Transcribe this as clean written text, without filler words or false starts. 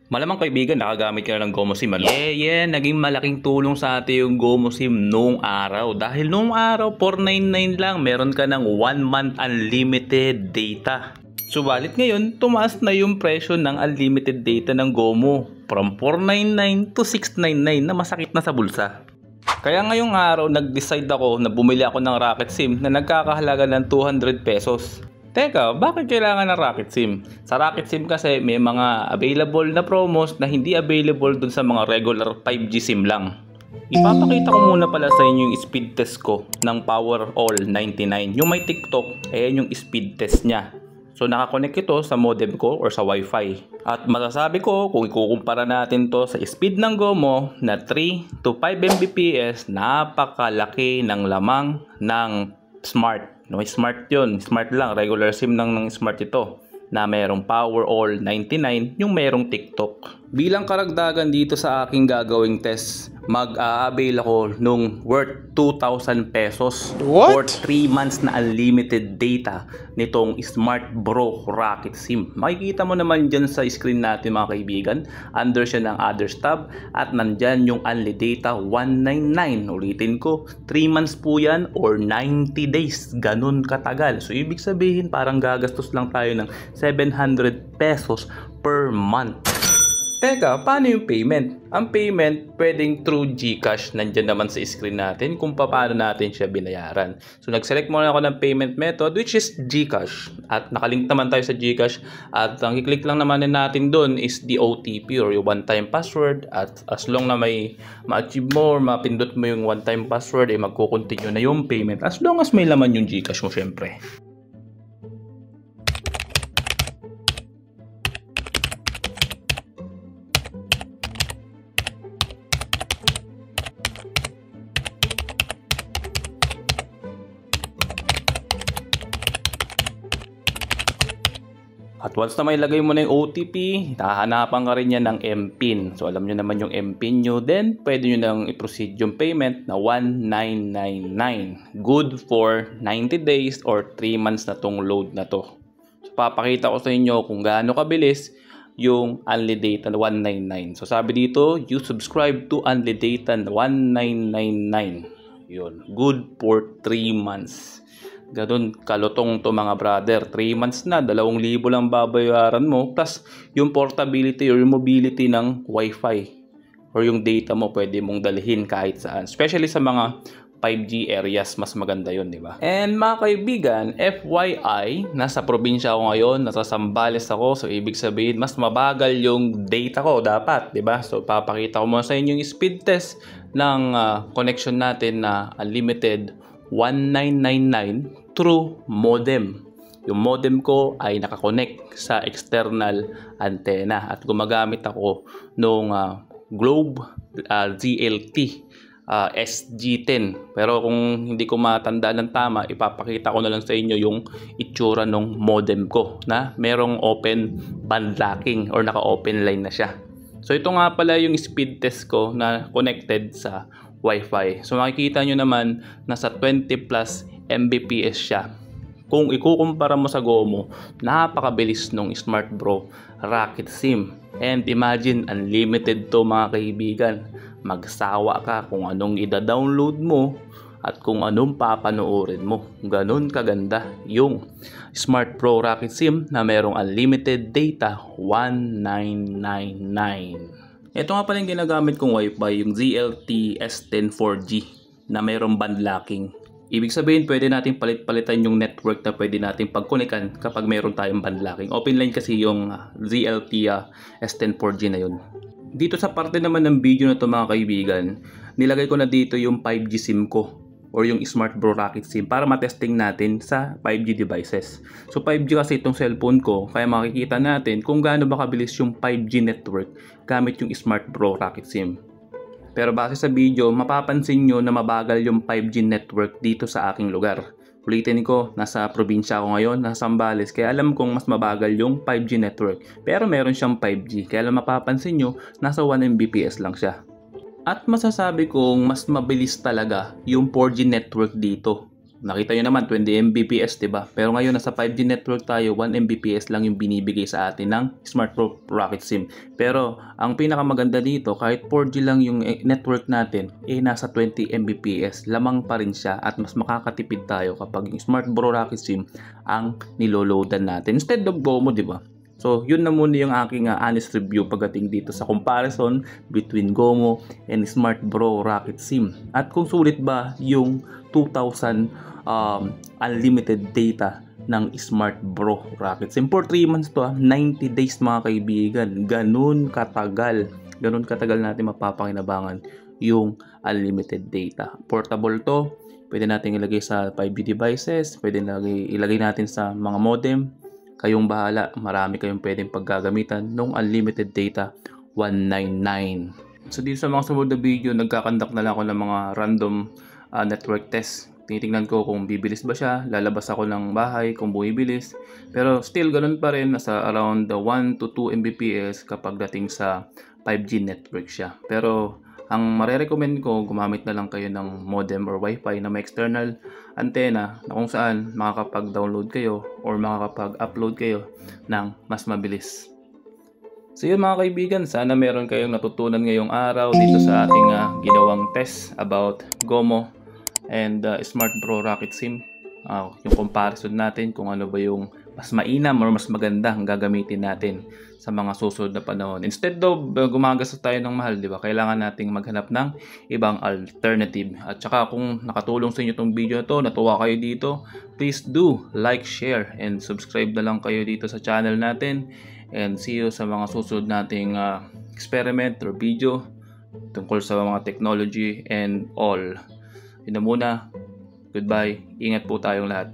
Malamang kaibigan, nakagamit ka na ng GoMo SIM, ano? Yeah, naging malaking tulong sa atin yung GoMo SIM noong araw. Dahil noong araw, 499 lang, meron ka ng 1 month unlimited data. Subalit ngayon, tumaas na yung presyo ng unlimited data ng GoMo. From 499 to 699 na masakit na sa bulsa. Kaya ngayong araw, nag-decide ako na bumili ako ng Rocket SIM na nagkakahalaga ng 200 pesos. Teka, bakit kailangan ng Rocket SIM? Sa Rocket SIM kasi may mga available na promos na hindi available dun sa mga regular 5G SIM lang. Ipapakita ko muna pala sa inyo yung speed test ko ng Powerall 99. Yung may TikTok, ayan yung speed test niya. So nakakonect ito sa modem ko or sa Wi-Fi. At masasabi ko kung ikukumpara natin to sa speed ng GoMo na 3 to 5 Mbps, napakalaki ng lamang ng Smart. No, Smart yun. Smart lang. Regular SIM lang ng Smart ito. Na merong Powerall 99, yung merong TikTok. Bilang karagdagan dito sa aking gagawing test, mag-a-avail ako nung worth 2,000 pesos. What? For 3 months na unlimited data nitong Smart Bro Rocket SIM. Makikita mo naman dyan sa screen natin mga kaibigan. Under siya ng others tab at nandyan yung Unli Data 199. Ulitin ko, 3 months po yan or 90 days. Ganun katagal. So ibig sabihin parang gagastos lang tayo ng 700 pesos per month. Teka, paano yung payment? Ang payment pwedeng through GCash. Nandyan naman sa screen natin kung paano natin siya binayaran. So nag-select muna ako ng payment method which is GCash. At nakalink naman tayo sa GCash. At ang i-click lang naman natin doon is the OTP or yung one-time password. At as long na may ma-achieve mo or mapindot mo yung one-time password, eh magkukontinue na yung payment. As long as may laman yung GCash mo syempre. At once na may lagay mo na yung OTP, hahanapan ka rin yan ng MPIN. So alam nyo naman yung MPIN nyo, then pwede nyo nang i-proceed yung payment na 1999. Good for 90 days or 3 months na tong load na to. So papakita ko sa inyo kung gaano kabilis yung Unli Data 199. So sabi dito, you subscribe to Unli Data 1999. Yun, good for 3 months. Ganun kalutong to mga brother. 3 months na, 2,000 lang babayaran mo. Plus yung portability or yung mobility ng Wi-Fi or yung data mo pwede mong dalhin kahit saan. Especially sa mga 5G areas, mas maganda yun, di ba? And mga kaibigan, FYI, nasa probinsya ako ngayon, nasa Zambales ako. So ibig sabihin, mas mabagal yung data ko dapat, di ba? So papakita ko muna sa inyo yung speed test ng connection natin na unlimited 1999 through modem. Yung modem ko ay nakakonect sa external antenna at gumagamit ako nung Globe ZLT SG10. Pero kung hindi ko matanda ng tama, ipapakita ko na lang sa inyo yung itsura ng modem ko na merong open band locking or naka-open line na siya. So ito nga pala yung speed test ko na connected sa Wi-Fi. So makikita nyo naman nasa 20 plus Mbps siya. Kung ikukumpara mo sa GoMo, napakabilis nung Smart Bro Rocket SIM. And imagine, unlimited to mga kaibigan. Magsawa ka kung anong ida-download mo at kung anong papanoorin mo. Ganun kaganda yung Smart Pro Rocket SIM na merong unlimited data 1999. Ito nga pala yung ginagamit kong Wi-Fi, yung ZLT S10 4G na mayroong band locking. Ibig sabihin, pwede natin palit-palitan yung network na pwede natin pagkunikan kapag mayroon tayong band locking. Open line kasi yung ZLT S10 4G na yun. Dito sa parte naman ng video na to mga kaibigan, nilagay ko na dito yung 5G SIM ko or yung Smart Bro Rocket SIM para matesting natin sa 5G devices. So 5G kasi itong cellphone ko, kaya makikita natin kung gaano ba kabilis yung 5G network gamit yung Smart Bro Rocket SIM. Pero base sa video, mapapansin nyo na mabagal yung 5G network dito sa aking lugar. Ulitin ko, nasa probinsya ako ngayon, nasa Zambales, kaya alam kong mas mabagal yung 5G network. Pero meron siyang 5G, kaya lang mapapansin nyo, nasa 1 Mbps lang siya. At masasabi kong mas mabilis talaga yung 4G network dito Nakita nyo naman 20 Mbps, 'di ba? Pero ngayon nasa 5G network tayo, 1 Mbps lang yung binibigay sa atin ng Smart Pro Rocket SIM. Pero ang pinakamaganda dito, kahit 4G lang yung network natin, nasa 20 Mbps. Lamang pa rin siya at mas makakatipid tayo kapag yung Smart Pro Rocket SIM ang niloloadan natin instead of GOMO, 'di ba? So, yun na muna yung aking honest review pagdating dito sa comparison between GOMO and Smart Bro Rocket SIM. At kung sulit ba yung 2,000 unlimited data ng Smart Bro Rocket SIM. For 3 months to 90 days mga kaibigan. Ganun katagal natin mapapakinabangan yung unlimited data. Portable to. Pwede natin ilagay sa 5G devices. Pwede ilagay natin sa mga modem. Kayong bahala, marami kayong pwedeng paggagamitan ng unlimited data 199. So dito sa mga sumunod na video, nagkakandak na lang ako ng mga random network test. Tinitingnan ko kung bibilis ba siya, lalabas ako ng bahay kung bumibilis. Pero still ganun pa rin, nasa around 1 to 2 Mbps kapag dating sa 5G network siya. Pero ang marerecommend ko, gumamit na lang kayo ng modem or wifi na may external antenna na kung saan makakapag-download kayo or makakapag-upload kayo ng mas mabilis. So yun mga kaibigan, sana meron kayong natutunan ngayong araw dito sa ating ginawang test about GOMO and Smart Bro Rocket SIM. Yung comparison natin kung ano ba yung mas mainam or mas maganda ang gagamitin natin sa mga susunod na panahon. Instead of gumagastos tayo ng mahal, di ba? Kailangan nating maghanap ng ibang alternative. At saka kung nakatulong sa inyo itong video na to, natuwa kayo dito, please do like, share, and subscribe na lang kayo dito sa channel natin. And see you sa mga susunod nating experiment or video tungkol sa mga technology and all. Yun na muna. Goodbye. Ingat po tayong lahat.